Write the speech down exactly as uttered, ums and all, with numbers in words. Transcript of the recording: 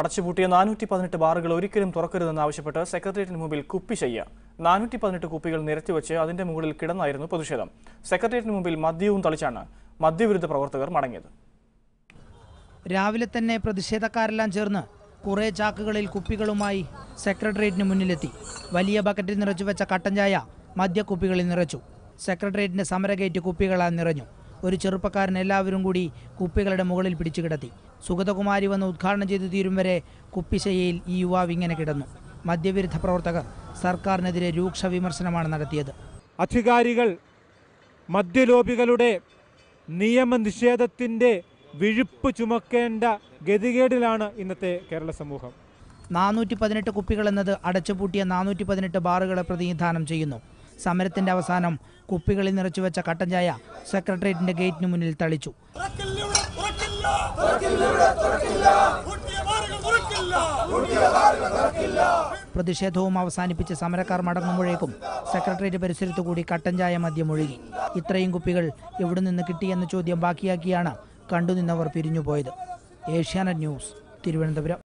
അടച്ചുപൂട്ടിയ നാനൂറ്റി പതിനെട്ട് ബാറുകൾ ഒരിക്കലും തുറക്കരുതെന്നാവശ്യപ്പെട്ട് സെക്രട്ടേറിയറ്റിന് മുമ്പിൽ കുപ്പിശയ്യ നാനൂറ്റി പതിനെട്ട് കുപ്പികൾ നിരത്തിവെച്ച് അതിന്റെ മുകളിൽ കിടന്നായിരുന്നു പ്രതിഷേധം. സെക്രട്ടേറിയറ്റിന് മുമ്പിൽ മദ്യവും തളിച്ചാണ് മദ്യവിരുദ്ധ പ്രവർത്തകർ മടങ്ങിയത്. രാവിലെ തന്നെ പ്രതിഷേധക്കാരെല്ലാം ചേർന്ന് കുറേ ചാക്കുകളിൽ കുപ്പികളുമായി സെക്രട്ടേറിയറ്റിന് മുന്നിലെത്തി. വലിയ ബക്കറ്റിൽ നിറച്ചുവെച്ച കട്ടൻ ചായ മദ്യക്കുപ്പികളിൽ നിറച്ചു. സെക്രട്ടേറിയറ്റിന്റെ സമരഗേറ്റ് കുപ്പികളാൽ നിറഞ്ഞു. ഒരു ചെറുപ്പക്കാരൻ എല്ലാവരും കൂടി കുപ്പികളുടെ മുകളിൽ പിടിച്ചു കിടത്തി. സുഗതകുമാരി വന്ന് ഉദ്ഘാടനം ചെയ്തു തീരും വരെ കുപ്പിശയ്യയിൽ ഈ യുവാവ് ഇങ്ങനെ കിടന്നു. മദ്യവിരുദ്ധ പ്രവർത്തകർ സർക്കാരിനെതിരെ രൂക്ഷ വിമർശനമാണ് നടത്തിയത്. അധികാരികൾ മദ്യലോബികളുടെ നിയമനിഷേധത്തിൻ്റെ വിഴുപ്പ് ചുമക്കേണ്ട ഗതികേടിലാണ് ഇന്നത്തെ കേരള സമൂഹം. നാനൂറ്റി പതിനെട്ട് കുപ്പികൾ എന്നത് അടച്ചുപൂട്ടിയ നാനൂറ്റി പതിനെട്ട് ബാറുകളെ പ്രതിനിധാനം ചെയ്യുന്നു. സമരത്തിന്റെ അവസാനം കുപ്പികളിൽ നിറച്ചുവെച്ച കട്ടൻ ചായ സെക്രട്ടേറിയറ്റിന്റെ ഗേറ്റിന് മുന്നിൽ തളിച്ചു. പ്രതിഷേധവും അവസാനിപ്പിച്ച് സമരക്കാർ മടങ്ങുമ്പോഴേക്കും സെക്രട്ടേറിയറ്റ് പരിസരത്തു കൂടി കട്ടൻ ചായ മദ്യം ഒഴുകി. ഇത്രയും കുപ്പികൾ എവിടെ നിന്ന് കിട്ടിയെന്ന ചോദ്യം ബാക്കിയാക്കിയാണ് കണ്ടുനിന്നവർ പിരിഞ്ഞുപോയത്. ഏഷ്യാനെറ്റ് ന്യൂസ്, തിരുവനന്തപുരം.